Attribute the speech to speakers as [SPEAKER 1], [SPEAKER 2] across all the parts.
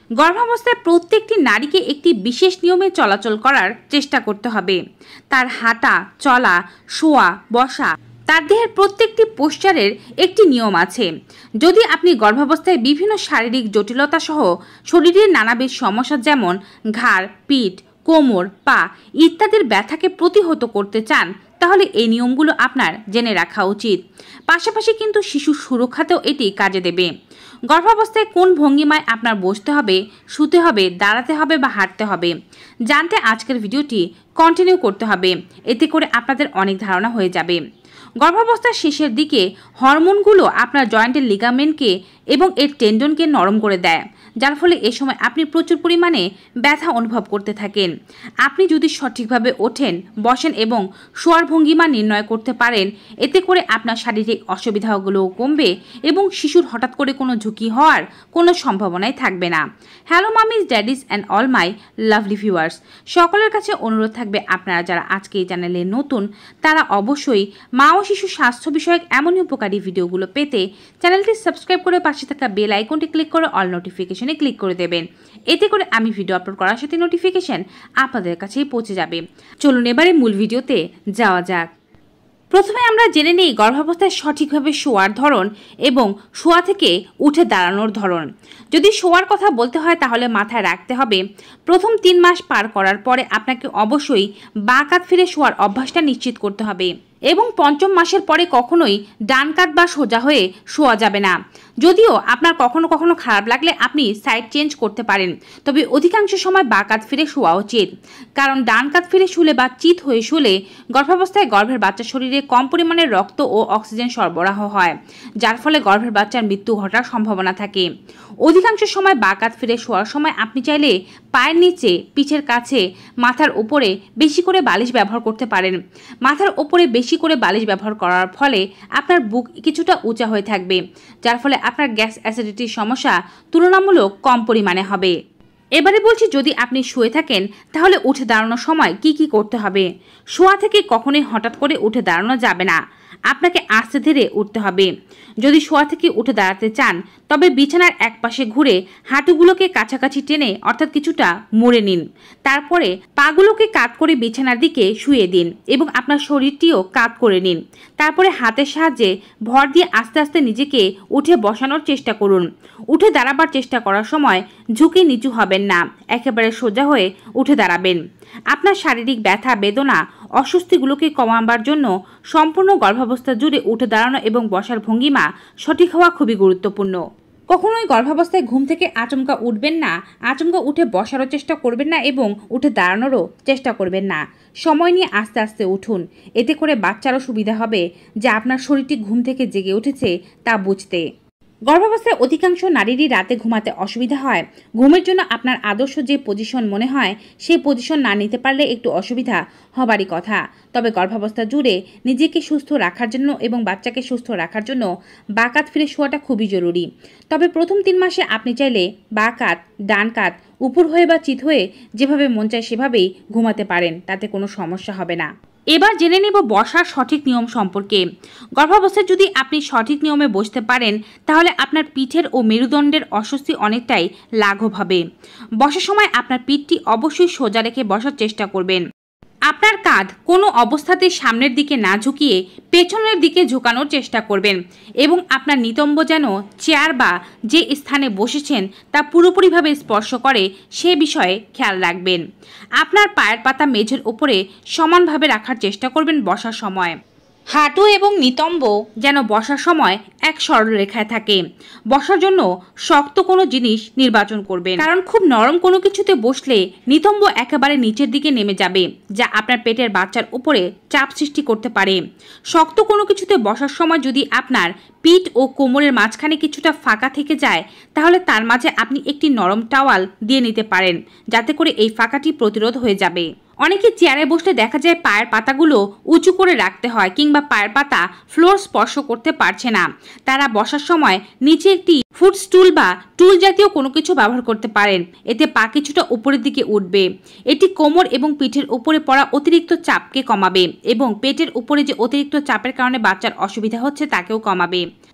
[SPEAKER 1] গর্ভাবস্থায় প্রত্যেকটি নারীকে একটি বিশেষ নিয়মে চলাচল করার চেষ্টা করতে হবে। তার হাঁটা, চলা, শোয়া, বসা, তার দেহের প্রত্যেকটি পোশ্চারের একটি নিয়ম আছে। যদি আপনি গর্ভাবস্থায় বিভিন্ন শারীরিক জটিলতা সহ শরীরের নানাবিধ সমস্যা যেমন ঘাড়, পিঠ, কোমর, পা ইত্যাদির ব্যথাকে প্রতিহত করতে চান, তাহলে এই নিয়মগুলো আপনার জেনে রাখা উচিত। পাশাপাশি কিন্তু শিশুর সুরক্ষাতেও এটি কাজে দেবে। গর্ভাবস্থায় কোন ভঙ্গিমায় আপনার বসতে হবে, শুতে হবে, দাঁড়াতে হবে বা হাঁটতে হবে জানতে আজকের ভিডিওটি কন্টিনিউ করতে হবে। এতে করে আপনাদের অনেক ধারণা হয়ে যাবে। গর্ভাবস্থার শেষের দিকে হরমোনগুলো আপনার জয়েন্টের লিগামেন্টকে এবং এর টেন্ডনকে নরম করে দেয়, যার ফলে এ সময় আপনি প্রচুর পরিমাণে ব্যথা অনুভব করতে থাকেন। আপনি যদি সঠিকভাবে ওঠেন, বসেন এবং শোয়ার ভঙ্গিমা নির্ণয় করতে পারেন, এতে করে আপনার শারীরিক অসুবিধাগুলোও কমবে এবং শিশুর হঠাৎ করে কোনো ঝুঁকি হওয়ার কোনো সম্ভাবনাই থাকবে না। Hello mummies, daddies and all my lovely viewers, সকলের কাছে অনুরোধ থাকবে আপনারা যারা আজকে এই চ্যানেলে নতুন তারা অবশ্যই মা ও শিশু স্বাস্থ্য বিষয়ক এমনই উপকারী ভিডিওগুলো পেতে চ্যানেলটি সাবস্ক্রাইব করে পাশে থাকা বেল আইকনটি ক্লিক করে অল নোটিফিকেশনে ক্লিক করে দেবেন। এতে করে আমি ভিডিও আপলোড করার সাথে নোটিফিকেশন আপনাদের কাছেই পৌঁছে যাবে। চলুন এবারে মূল ভিডিওতে যাওয়া যাক। প্রথমে আমরা জেনে নিই গর্ভাবস্থায় সঠিকভাবে শোয়ার ধরন এবং শোয়া থেকে উঠে দাঁড়ানোর ধরন। যদি শোয়ার কথা বলতে হয় তাহলে মাথায় রাখতে হবে প্রথম 3 মাস পার করার পরে আপনাকে অবশ্যই বাঁ কাত ফিরে শোয়ার অভ্যাসটা নিশ্চিত করতে হবে এবং 5ম মাসের পরে কখনোই ডান কাত বা সোজা হয়ে শোয়া যাবে না। যদিও আপনার কখনো কখনো খারাপ লাগলে আপনি সাইড চেঞ্জ করতে পারেন, তবে অধিকাংশ সময় বাঁ কাত ফিরে শোয়া উচিত। কারণ ডান কাত ফিরে শুলে বা চিত হয়ে শুলে গর্ভাবস্থায় গর্ভের বাচ্চার শরীরে কম পরিমাণে রক্ত ও অক্সিজেন সরবরাহ হয়, যার ফলে গর্ভের বাচ্চার মৃত্যু ঘটার সম্ভাবনা থাকে। অধিকাংশ সময় বাঁ কাত ফিরে শোয়ার সময় আপনি চাইলে পায়ের নিচে, পিঠের কাছে, মাথার উপরে বেশি করে বালিশ ব্যবহার করতে পারেন। মাথার উপরে বেশি করে বালিশ ব্যবহার করার ফলে আপনার বুক কিছুটা উঁচা হয়ে থাকবে, যার ফলে আপনার গ্যাস অ্যাসিডিটির সমস্যা তুলনামূলক কম পরিমাণে হবে। এবারে বলছি, যদি আপনি শুয়ে থাকেন তাহলে উঠে দাঁড়ানোর সময় কি কি করতে হবে। শোয়া থেকে কখনোই হঠাৎ করে উঠে দাঁড়ানো যাবে না, আপনাকে আস্তে ধীরে উঠতে হবে। যদি শোয়া থেকে উঠে দাঁড়াতে চান তবে বিছানার এক পাশে ঘুরে হাঁটুগুলোকে কাছাকাছি টেনে অর্থাৎ কিছুটা মুড়ে নিন। তারপরে পাগুলোকে কাত করে বিছানার দিকে শুয়ে দিন এবং আপনার শরীরটিও কাত করে নিন। তারপরে হাতের সাহায্যে ভর দিয়ে আস্তে আস্তে নিজেকে উঠে বসানোর চেষ্টা করুন। উঠে দাঁড়াবার চেষ্টা করার সময় ঝুঁকে নিচু হবেন না, একেবারে সোজা হয়ে উঠে দাঁড়াবেন। আপনার শারীরিক ব্যথা, বেদনা, অস্বস্তিগুলোকে কমাবার জন্য সম্পূর্ণ গর্ভাবস্থা জুড়ে উঠে দাঁড়ানো এবং বসার ভঙ্গিমা সঠিক হওয়া খুবই গুরুত্বপূর্ণ। কখনোই গর্ভাবস্থায় ঘুম থেকে আচমকা উঠবেন না, আচমকা উঠে বসারও চেষ্টা করবেন না এবং উঠে দাঁড়ানোরও চেষ্টা করবেন না। সময় নিয়ে আস্তে আস্তে উঠুন, এতে করে বাচ্চারও সুবিধা হবে যে আপনার শরীরটি ঘুম থেকে জেগে উঠেছে তা বুঝতে। গর্ভাবস্থায় অধিকাংশ নারীরই রাতে ঘুমাতে অসুবিধা হয়। ঘুমের জন্য আপনার আদর্শ যে পজিশন মনে হয় সেই পজিশন না নিতে পারলে একটু অসুবিধা হবারই কথা। তবে গর্ভাবস্থা জুড়ে নিজেকে সুস্থ রাখার জন্য এবং বাচ্চাকে সুস্থ রাখার জন্য বাঁ কাত ফিরে শোয়াটা খুবই জরুরি। তবে প্রথম 3 মাসে আপনি চাইলে বাঁ কাত, ডান কাত, উপর হয়ে বা চিত হয়ে যেভাবে মন চায় সেভাবেই ঘুমাতে পারেন, তাতে কোনো সমস্যা হবে না। এবার জেনে নেব বসার সঠিক নিয়ম সম্পর্কে। গর্ভাবস্থায় যদি আপনি সঠিক নিয়মে বসতে পারেন তাহলে আপনার পিঠের ও মেরুদণ্ডের অস্বস্তি অনেকটাই লাঘব হবে। বসার সময় আপনার পিঠটি অবশ্যই সোজা রেখে বসার চেষ্টা করবেন। আপনার কাঁধ কোনো অবস্থাতে সামনের দিকে না ঝুঁকিয়ে পেছনের দিকে ঝুঁকানোর চেষ্টা করবেন এবং আপনার নিতম্ব যেন চেয়ার বা যে স্থানে বসেছেন তা পুরোপুরিভাবে স্পর্শ করে সে বিষয়ে খেয়াল রাখবেন। আপনার পায়ের পাতা মেঝের উপরে সমানভাবে রাখার চেষ্টা করবেন বসার সময়। হাঁটু এবং নিতম্ব যেন বসার সময় এক সরল রেখায় থাকে। বসার জন্য শক্ত কোনো জিনিস নির্বাচন করবেন, কারণ খুব নরম কোনো কিছুতে বসলে নিতম্ব একেবারে নিচের দিকে নেমে যাবে, যা আপনার পেটের বাচ্চার উপরে চাপ সৃষ্টি করতে পারে। শক্ত কোনো কিছুতে বসার সময় যদি আপনার পিঠ ও কোমরের মাঝখানে কিছুটা ফাঁকা থেকে যায় তাহলে তার মাঝে আপনি একটি নরম টাওয়াল দিয়ে নিতে পারেন, যাতে করে এই ফাঁকাটি প্রতিরোধ হয়ে যাবে। অনেকে চেয়ারে বসলে দেখা যায় পায়ের পাতাগুলো উঁচু করে রাখতে হয় কিংবা পায়ের পাতা ফ্লোর স্পর্শ করতে পারছে না। তারা বসার সময় নিচে একটি ফুটস্টুল বা টুল জাতীয় কোনো কিছু ব্যবহার করতে পারেন, এতে পা কিছুটা উপরের দিকে উঠবে। এটি কোমর এবং পিঠের উপরে পড়া অতিরিক্ত চাপকে কমাবে এবং পেটের উপরে যে অতিরিক্ত চাপের কারণে বাচ্চার অসুবিধা হচ্ছে তাকেও কমাবে।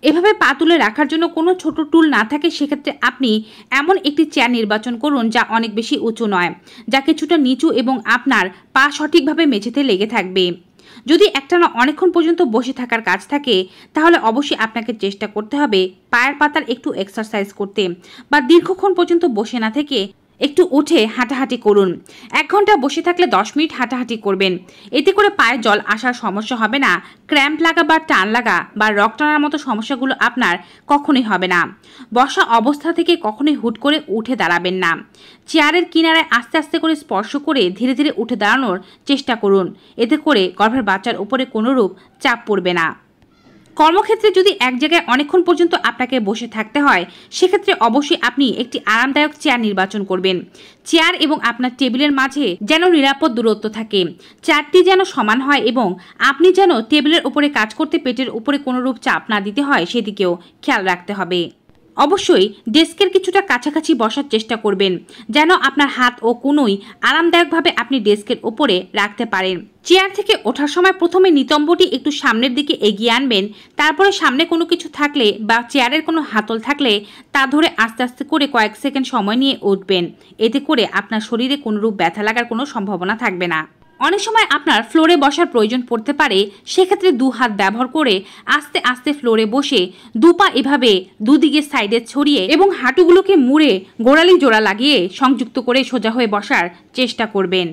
[SPEAKER 1] এভাবে পা তুলে রাখার জন্য কোনো ছোট টুল না থাকে সেক্ষেত্রে আপনি এমন একটি চেয়ার নির্বাচন করুন যা অনেক বেশি উঁচু নয়, যা কিছুটা নিচু এবং আপনার পা সঠিকভাবে মেঝেতে লেগে থাকবে। যদি একটানা অনেকক্ষণ পর্যন্ত বসে থাকার কাজ থাকে তাহলে অবশ্যই আপনাকে চেষ্টা করতে হবে পায়ের পাতার একটু এক্সারসাইজ করতে, বা দীর্ঘক্ষণ পর্যন্ত বসে না থেকে একটু উঠে হাঁটাহাঁটি করুন। 1 ঘন্টা বসে থাকলে 10 মিনিট হাঁটাহাঁটি করবেন। এতে করে পায়ে জল আসার সমস্যা হবে না, ক্র্যাম্প লাগা বা টান লাগা বা রক টানার মতো সমস্যাগুলো আপনার কখনোই হবে না। বসা অবস্থা থেকে কখনোই হুট করে উঠে দাঁড়াবেন না। চেয়ারের কিনারায় আস্তে আস্তে করে স্পর্শ করে ধীরে ধীরে উঠে দাঁড়ানোর চেষ্টা করুন। এতে করে গর্ভের বাচ্চার উপরে কোনোরূপ চাপ পড়বে না। কর্মক্ষেত্রে যদি এক জায়গায় অনেকক্ষণ পর্যন্ত আপনাকে বসে থাকতে হয় সেক্ষেত্রে অবশ্যই আপনি একটি আরামদায়ক চেয়ার নির্বাচন করবেন। চেয়ার এবং আপনার টেবিলের মাঝে যেন নিরাপদ দূরত্ব থাকে, চেয়ারটি যেন সমান হয় এবং আপনি যেন টেবিলের উপরে কাজ করতে পেটের উপরে কোনোরূপ চাপ না দিতে হয় সেদিকেও খেয়াল রাখতে হবে। অবশ্যই ডেস্কের কিছুটা কাছাকাছি বসার চেষ্টা করবেন যেন আপনার হাত ও কোনোই আরামদায়কভাবে আপনি ডেস্কের উপরে রাখতে পারেন। চেয়ার থেকে ওঠার সময় প্রথমে নিতম্বটি একটু সামনের দিকে এগিয়ে আনবেন, তারপরে সামনে কোনো কিছু থাকলে বা চেয়ারের কোনো হাতল থাকলে তা ধরে আস্তে আস্তে করে কয়েক সেকেন্ড সময় নিয়ে উঠবেন। এতে করে আপনার শরীরে কোনোরূপ ব্যথা লাগার কোনো সম্ভাবনা থাকবে না। অনেক সময় আপনার ফ্লোরে বসার প্রয়োজন পড়তে পারে, সেক্ষেত্রে 2 হাত ব্যবহার করে আস্তে আস্তে ফ্লোরে বসে 2 পা এভাবে দুদিকে সাইডে ছড়িয়ে এবং হাঁটুগুলোকে মুড়ে গোড়ালি জোড়া লাগিয়ে সংযুক্ত করে সোজা হয়ে বসার চেষ্টা করবেন।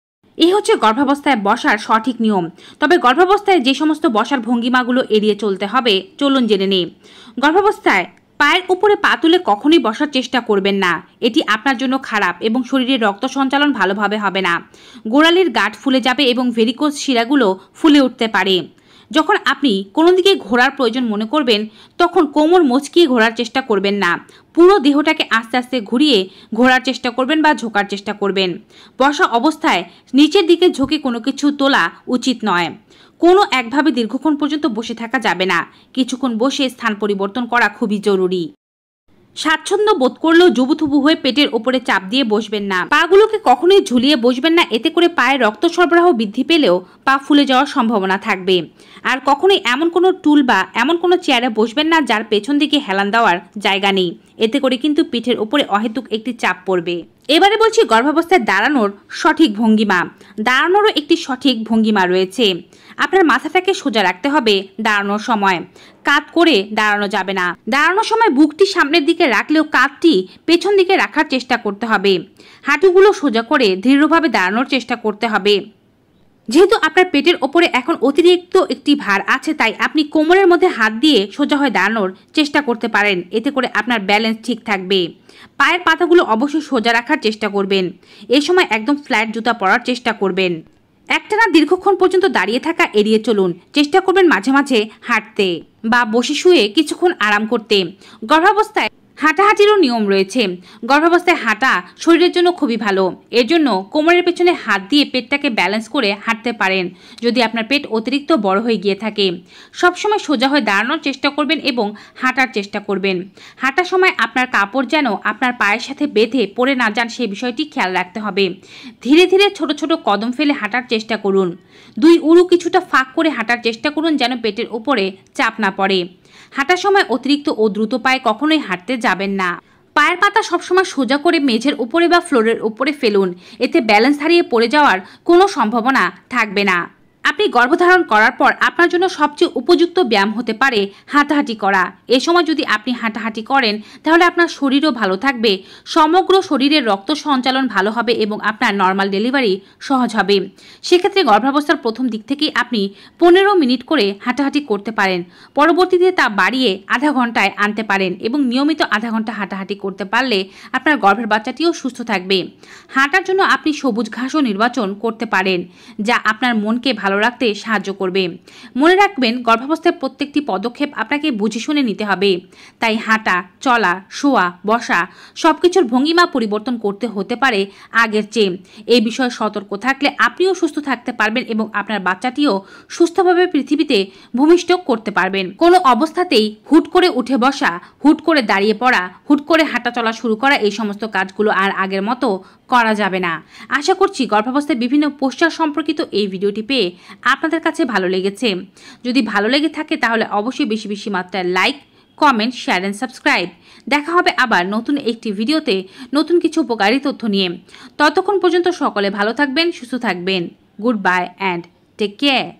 [SPEAKER 1] এই হচ্ছে গর্ভাবস্থায় বসার সঠিক নিয়ম। তবে গর্ভাবস্থায় যে সমস্ত বসার ভঙ্গিমাগুলো এড়িয়ে চলতে হবে চলুন জেনে নিই। গর্ভাবস্থায় পায়ের উপরে পা তুলে কখনোই বসার চেষ্টা করবেন না, এটি আপনার জন্য খারাপ এবং শরীরে রক্ত সঞ্চালন ভালোভাবে হবে না। গোড়ালির গাঁট ফুলে যাবে এবং ভেরিকোজ শিরাগুলো ফুলে উঠতে পারে। যখন আপনি কোনো দিকে ঘোরার প্রয়োজন মনে করবেন তখন কোমর মচকিয়ে ঘোরার চেষ্টা করবেন না, পুরো দেহটাকে আস্তে আস্তে ঘুরিয়ে ঘোরার চেষ্টা করবেন বা ঝোঁকার চেষ্টা করবেন। বসা অবস্থায় নিচের দিকে ঝুঁকে কোনো কিছু তোলা উচিত নয়। কোনো একভাবে দীর্ঘক্ষণ পর্যন্ত বসে থাকা যাবে না, কিছুক্ষণ বসে স্থান পরিবর্তন করা খুবই জরুরি। স্বাচ্ছন্দ্য বোধ করলেও জুবুথুবু হয়ে পেটের ওপরে চাপ দিয়ে বসবেন না, পাগুলোকে কখনোই ঝুলিয়ে বসবেন না, এতে করে পায়ে রক্ত সরবরাহ বৃদ্ধি পেলেও পা ফুলে যাওয়ার সম্ভাবনা থাকবে। আর কখনোই এমন কোনো টুল বা এমন কোনো চেয়ারে বসবেন না যার পেছন দিকে হেলান দেওয়ার জায়গা নেই, এতে করে কিন্তু পিঠের ওপরে অহেতুক একটি চাপ পড়বে। এবারে বলছি গর্ভাবস্থায় দাঁড়ানোর সঠিক ভঙ্গিমা। দাঁড়ানোরও একটি সঠিক ভঙ্গিমা রয়েছে। আপনার মাথাটাকে সোজা রাখতে হবে দাঁড়ানোর সময়, কাত করে দাঁড়ানো যাবে না। দাঁড়ানোর সময় বুকটি সামনের দিকে রাখলেও কাঁধটি পেছন দিকে রাখার চেষ্টা করতে হবে। হাঁটুগুলো সোজা করে দৃঢ়ভাবে দাঁড়ানোর চেষ্টা করতে হবে। যেহেতু আপনার পেটের ওপরে এখন অতিরিক্ত একটি ভার আছে তাই আপনি কোমরের মধ্যে হাত দিয়ে সোজা হয়ে দাঁড়ানোর চেষ্টা করতে পারেন, এতে করে আপনার ব্যালেন্স ঠিক থাকবে। পায়ের পাতাগুলো অবশ্যই সোজা রাখার চেষ্টা করবেন। এই সময় একদম ফ্ল্যাট জুতা পরার চেষ্টা করবেন। একটানা দীর্ঘক্ষণ পর্যন্ত দাঁড়িয়ে থাকা এড়িয়ে চলুন। চেষ্টা করবেন মাঝে মাঝে হাঁটতে বা বসে শুয়ে কিছুক্ষণ আরাম করতে। গর্ভাবস্থায় হাঁটাহাঁটিরও নিয়ম রয়েছে। গর্ভাবস্থায় হাঁটা শরীরের জন্য খুবই ভালো। এর জন্য কোমরের পেছনে হাত দিয়ে পেটটাকে ব্যালেন্স করে হাঁটতে পারেন যদি আপনার পেট অতিরিক্ত বড় হয়ে গিয়ে থাকে। সবসময় সোজা হয়ে দাঁড়ানোর চেষ্টা করবেন এবং হাঁটার চেষ্টা করবেন। হাঁটার সময় আপনার কাপড় যেন আপনার পায়ের সাথে বেঁধে পড়ে না যান সেই বিষয়টি খেয়াল রাখতে হবে। ধীরে ধীরে ছোট ছোট কদম ফেলে হাঁটার চেষ্টা করুন। 2 উরু কিছুটা ফাঁক করে হাঁটার চেষ্টা করুন যেন পেটের উপরে চাপ না পড়ে। হাঁটার সময় অতিরিক্ত ও দ্রুত পায়ে কখনোই হাঁটতে যাবেন না। পায়ের পাতা সবসময় সোজা করে মেঝের উপরে বা ফ্লোরের উপরে ফেলুন, এতে ব্যালেন্স হারিয়ে পড়ে যাওয়ার কোনো সম্ভাবনা থাকবে না। আপনি গর্ভধারণ করার পর আপনার জন্য সবচেয়ে উপযুক্ত ব্যায়াম হতে পারে হাঁটাহাঁটি করা। এ সময় যদি আপনি হাঁটাহাঁটি করেন তাহলে আপনার শরীরও ভালো থাকবে, সমগ্র শরীরের রক্ত সঞ্চালন ভালো হবে এবং আপনার নর্মাল ডেলিভারি সহজ হবে। সেক্ষেত্রে গর্ভাবস্থার প্রথম দিক থেকেই আপনি 15 মিনিট করে হাঁটাহাঁটি করতে পারেন। পরবর্তীতে তা বাড়িয়ে আধা ঘন্টায় আনতে পারেন এবং নিয়মিত আধা ঘন্টা হাঁটাহাঁটি করতে পারলে আপনার গর্ভের বাচ্চাটিও সুস্থ থাকবে। হাঁটার জন্য আপনি সবুজ ঘাসও নির্বাচন করতে পারেন যা আপনার মনকে ভালো রাখতে সাহায্য করবে। মনে রাখবেন গর্ভাবস্থায় প্রত্যেকটি পদক্ষেপ আপনাকে বুঝে শুনে নিতে হবে। তাই হাঁটা, চলা, শোয়া, বসা সবকিছুর ভঙ্গিমা পরিবর্তন করতে হতে পারে আগের চেয়ে। এই বিষয়ে সতর্ক থাকলে আপনিও সুস্থ থাকতে পারবেন এবং আপনার বাচ্চাটিও সুস্থভাবে পৃথিবীতে ভূমিষ্ঠ করতে পারবেন। কোনো অবস্থাতেই হুট করে উঠে বসা, হুট করে দাঁড়িয়ে পড়া, হুট করে হাঁটা চলা শুরু করা এই সমস্ত কাজগুলো আর আগের মতো করা যাবে না। আশা করছি গর্ভাবস্থায় বিভিন্ন পোস্টার সম্পর্কিত এই ভিডিওটি পেয়ে আপনাদের কাছে ভালো লেগেছে। যদি ভালো লেগে থাকে তাহলে অবশ্যই বেশি বেশি মাত্রায় like, comment, share and subscribe. দেখা হবে আবার নতুন একটি ভিডিওতে নতুন কিছু উপকারী তথ্য নিয়ে। ততক্ষণ পর্যন্ত সকলে ভালো থাকবেন, সুস্থ থাকবেন। Good bye and take care.